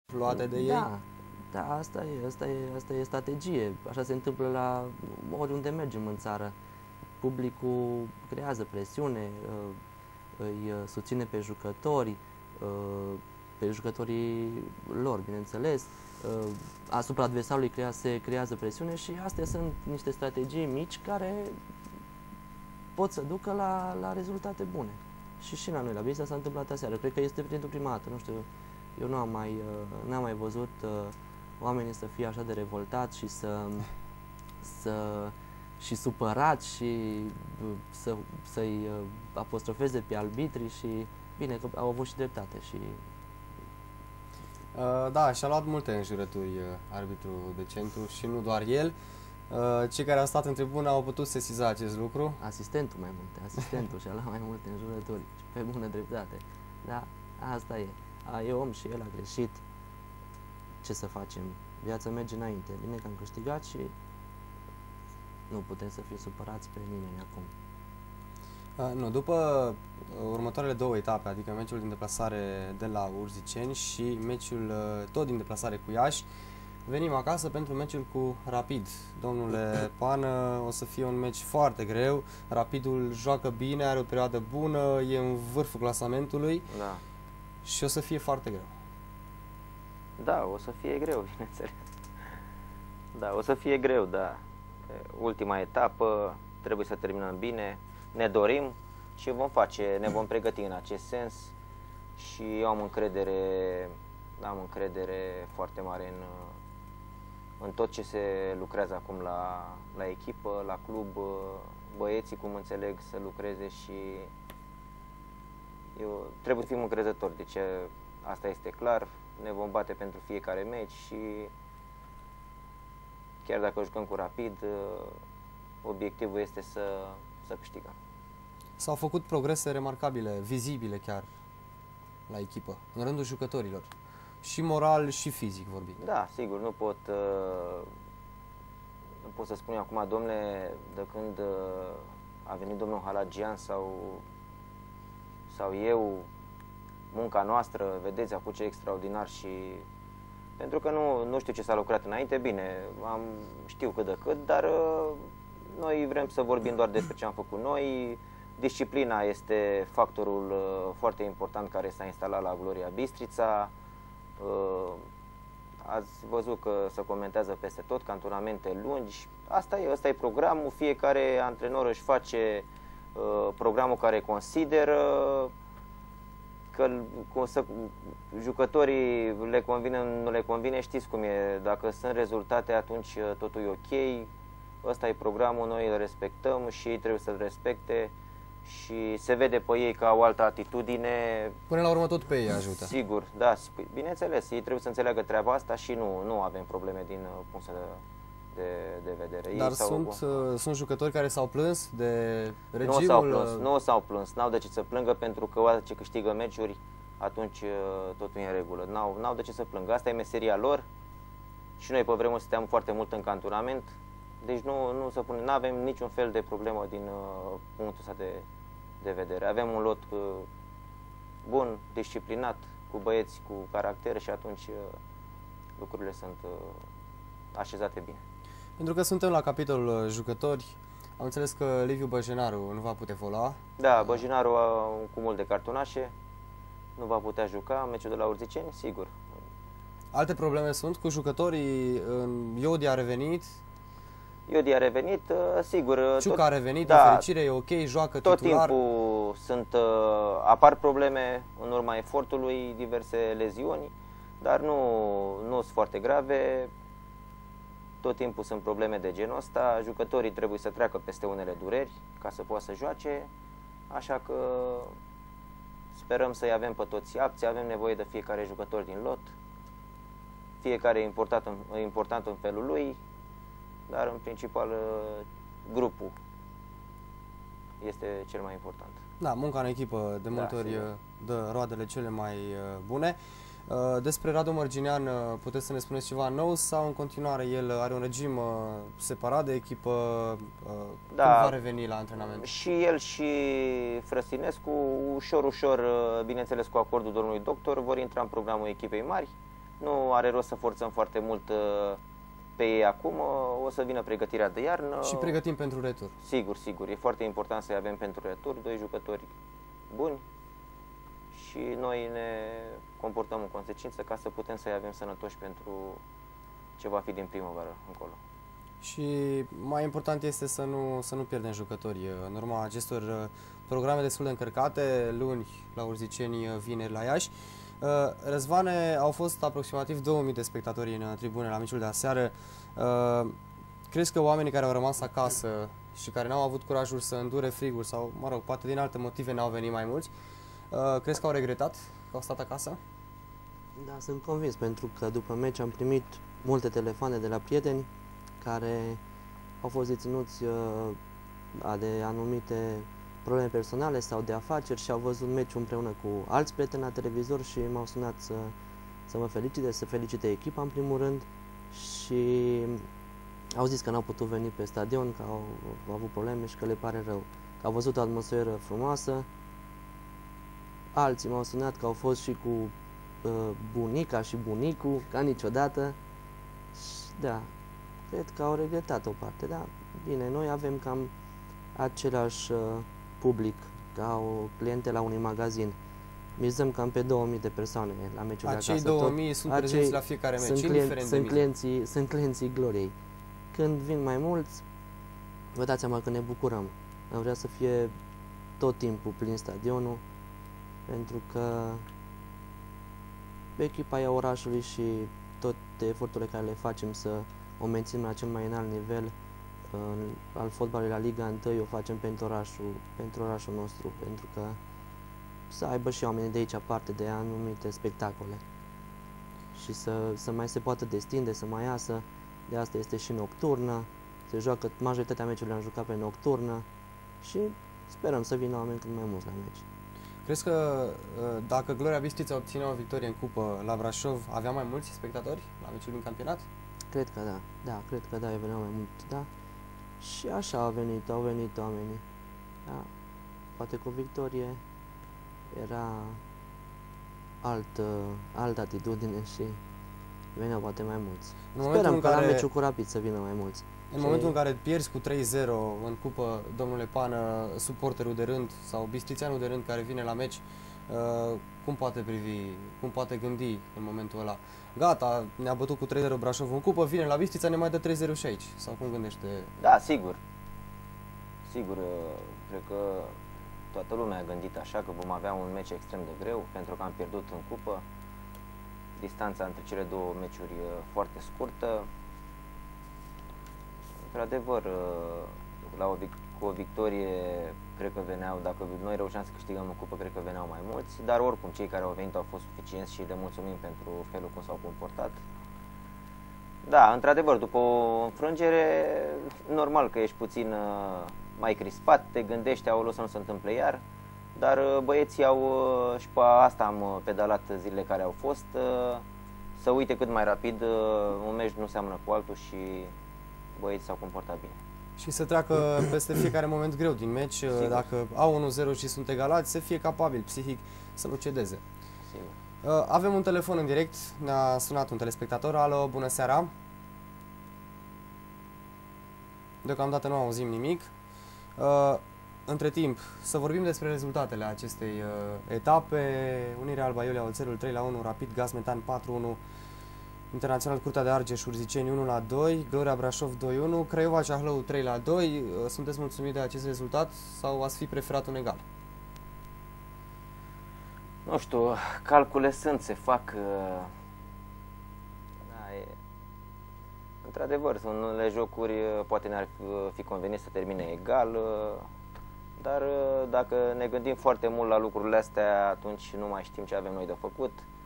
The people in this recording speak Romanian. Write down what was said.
luate de ei? Da, da, asta e strategie. Așa se întâmplă la oriunde mergem în țară. Publicul creează presiune, îi susține pe jucătorii lor, bineînțeles. Asupra adversarului se creează presiune și astea sunt niște strategii mici care pot să ducă la rezultate bune. Și la noi, la Bistrița, s-a întâmplat aseară. Cred că este pentru prima dată, nu știu, eu n-am mai văzut oamenii să fie așa de revoltați și și supărați și să-i apostrofeze pe arbitri și bine că au avut și dreptate. Da, și-a luat multe înjurături arbitru de centru și nu doar el. Cei care au stat în tribună au putut sesiza acest lucru. Asistentul și-a luat mai multe înjurături, pe bună dreptate. Da, asta e. E om și el a greșit. Ce să facem? Viața merge înainte. Bine că am câștigat și nu putem să fim supărați pe nimeni acum. Nu, după următoarele două etape, adică meciul din deplasare de la Urziceni și meciul tot din deplasare cu Iași, venim acasă pentru meciul cu Rapid. Domnule Pană, o să fie un meci foarte greu. Rapidul joacă bine, are o perioadă bună, e în vârful clasamentului. Da. Și o să fie foarte greu. Da, o să fie greu, bineînțeles. Da, o să fie greu, da. Ultima etapă, trebuie să terminăm bine, ne dorim și ne vom pregăti în acest sens și eu am încredere foarte mare în tot ce se lucrează acum la echipă, la club, băieții cum înțeleg să lucreze și trebuie să fim încrezători, deci asta este clar, ne vom bate pentru fiecare meci și chiar dacă jucăm cu Rapid, obiectivul este să câștigăm. S-au făcut progrese remarcabile, vizibile chiar, la echipă, în rândul jucătorilor. Și moral și fizic vorbind. Da, sigur, nu pot să spun acum, domnule, de când a venit domnul Halagian sau eu, munca noastră, vedeți acum ce extraordinar și... Pentru că nu știu ce s-a lucrat înainte, bine, știu cât de cât, dar noi vrem să vorbim doar despre ce am făcut noi. Disciplina este factorul foarte important care s-a instalat la Gloria Bistrița. Ați văzut că se comentează peste tot, cantonamente lungi. Asta e programul, fiecare antrenor își face programul care consideră că jucătorii le convine, nu le convine, știți cum e, dacă sunt rezultate atunci totul e ok, ăsta e programul, noi îl respectăm și ei trebuie să-l respecte și se vede pe ei că au altă atitudine. Până la urmă tot pe ei ajută. Sigur, da, bineînțeles, ei trebuie să înțeleagă treaba asta și nu avem probleme din punctul de vedere. Dar sunt jucători care s-au plâns de regimul... Nu s-au plâns, n-au de ce să plângă pentru că odată ce câștigă meciuri, atunci totul e în regulă. N-au de ce să plângă. Asta e meseria lor și noi pe vremuri stăteam foarte mult în cantonament, deci nu avem niciun fel de problemă din punctul ăsta de vedere. Avem un lot bun, disciplinat, cu băieți cu caracter și atunci lucrurile sunt așezate bine. Pentru că suntem la capitolul jucători, am înțeles că Liviu Băjenaru nu va putea vola. Da, Băjenaru a un cumul de cartonașe, nu va putea juca meciul de la Urziceni, sigur. Alte probleme sunt cu jucătorii? Iodi a revenit? Iodi a revenit, sigur. Ciucă a revenit, da, în fericire, e ok, joacă tot titular. Tot timpul apar probleme în urma efortului, diverse leziuni, dar nu sunt foarte grave. Tot timpul sunt probleme de genul ăsta, jucătorii trebuie să treacă peste unele dureri ca să poată să joace, așa că sperăm să-i avem pe toți apți, avem nevoie de fiecare jucător din lot, fiecare e important în felul lui, dar în principal grupul este cel mai important. Da, munca în echipă de multe ori dă roadele cele mai bune. Despre Radu Mărginean, puteți să ne spuneți ceva nou sau în continuare el are un regim separat de echipă? Da, cum va reveni la antrenament? Și el și Frăsinescu, ușor, bineînțeles cu acordul domnului doctor, vor intra în programul echipei mari. Nu are rost să forțăm foarte mult pe ei acum, o să vină pregătirea de iarnă. Și pregătim pentru retur. Sigur, sigur. E foarte important să-i avem pentru retur, 2 jucători buni și noi ne comportăm în consecință ca să putem să-i avem sănătoși pentru ce va fi din primăvară încolo. Și mai important este să nu pierdem jucători. În urma acestor programe destul de încărcate, luni la Urziceni, vineri la Iași. Răzvane, au fost aproximativ 2000 de spectatori în tribune la meciul de aseară. Crezi că oamenii care au rămas acasă și care n-au avut curajul să îndure frigul sau, mă rog, poate din alte motive n-au venit mai mulți, crezi că au regretat că au stat acasă? Da, sunt convins, pentru că după meci am primit multe telefoane de la prieteni care au fost deținuți de anumite probleme personale sau de afaceri și au văzut meciul împreună cu alți prieteni la televizor și m-au sunat să mă felicite, să felicite echipa în primul rând și au zis că n-au putut veni pe stadion, că au avut probleme și că le pare rău, că au văzut o atmosferă frumoasă. Alții m-au sunat că au fost și cu bunica și bunicul, ca niciodată. Și da, cred că au regretat o parte, da. Bine, noi avem cam același public ca o clientela unui magazin. Mizăm cam pe 2000 de persoane la meciul de acasă. Acei 2000 sunt prezenți la fiecare meci, indiferent de miză. Sunt clienții gloriei. Când vin mai mulți, vă dați seama că ne bucurăm. Am vrea să fie tot timpul plin stadionul, pentru că echipa e a orașului și toate eforturile care le facem să o menținem la cel mai înalt nivel al fotbalului la Liga 1 o facem pentru orașul nostru, pentru că să aibă și oamenii de aici parte de anumite spectacole și să mai se poată destinde, să mai iasă. De asta este și nocturnă, se joacă, majoritatea meciurilor am jucat pe nocturnă și sperăm să vină oameni cât mai mulți la meci. Crezi că dacă Gloria Bistrița obține o victorie în cupă la Brașov, avea mai mulți spectatori la meciul din campionat? Cred că da, da, cred că da, veneau mai mult, da. Și așa au venit oamenii. Da. Poate cu o victorie era altă atitudine și veneau poate mai mulți. Sperăm că la meciul cu Rapid să vină mai mulți. În momentul în care pierzi cu 3-0 în cupă, domnule Pană, suporterul de rând sau bistrițeanul de rând care vine la meci, cum poate privi, cum poate gândi în momentul ăla? Gata, ne-a bătut cu 3-0 Brașov în cupă, vine la Bistrița, ne mai dă 3-0 și aici. Sau cum gândește? Da, sigur. Sigur, cred că toată lumea a gândit așa, că vom avea un meci extrem de greu, pentru că am pierdut în cupă. Distanța între cele două meciuri foarte scurtă. Într-adevăr, cu o victorie, cred că veneau, dacă noi reușeam să câștigăm în cupă, cred că veneau mai mulți, dar oricum cei care au venit au fost suficienți și le mulțumim pentru felul cum s-au comportat. Da, într-adevăr, după o înfrângere, normal că ești puțin mai crispat, te gândești, aoleu, să nu se întâmple iar, dar băieții și pe asta am pedalat zilele care au fost, să uite cât mai rapid, un meci nu seamănă cu altul și băieții s-au comportat bine. Și să treacă peste fiecare moment greu din meci. Sigur. Dacă au 1-0 și sunt egalați, să fie capabil psihic să nu cedeze. Sigur. Avem un telefon în direct, ne-a sunat un telespectator. Alo, bună seara! Deocamdată nu auzim nimic. Între timp, să vorbim despre rezultatele acestei etape. Unirea Alba Iulia Oțelul 3-1, Rapid Gaz Metan 4-1, Internațional Curtea de Argeș Urziceni 1-2, Gloria Brașov 2-1, Craiova Ceahlău 3-2. Sunteți mulțumit de acest rezultat sau ați fi preferat un egal? Nu știu, calcule se fac. Într-adevăr, sunt unele jocuri, poate ne-ar fi convenit să termine egal, dar dacă ne gândim foarte mult la lucrurile astea, atunci nu mai știm ce avem noi de făcut.